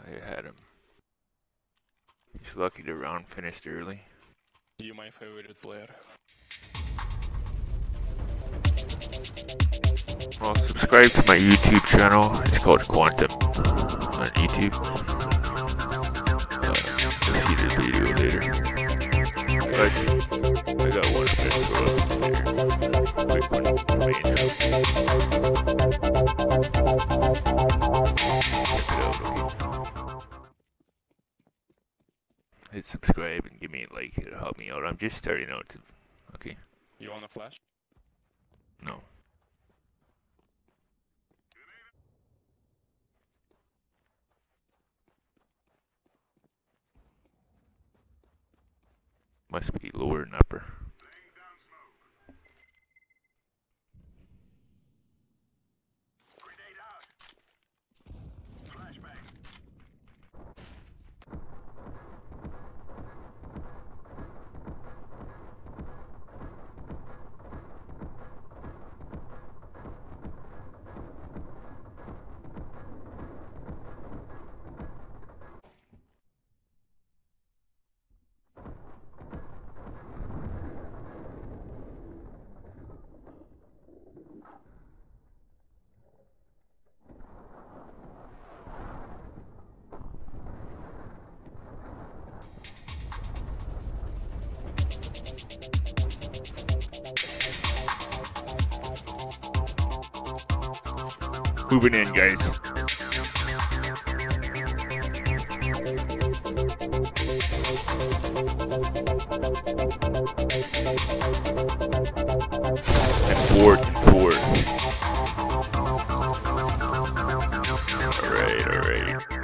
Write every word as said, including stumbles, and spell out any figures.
I had him. He's lucky the round finished early. You my favorite player. Well, subscribe to my YouTube channel. It's called Quantum on YouTube. Uh, you'll see the video later. Actually, I got one of it later. Quick one for my intro. Check it out, okay? Hit subscribe and give me a like. It'll help me out. I'm just starting out. To, okay. You want a flash? No. Must be lower and upper. Moving in, guys. And fourth and fourth. Alright, alright.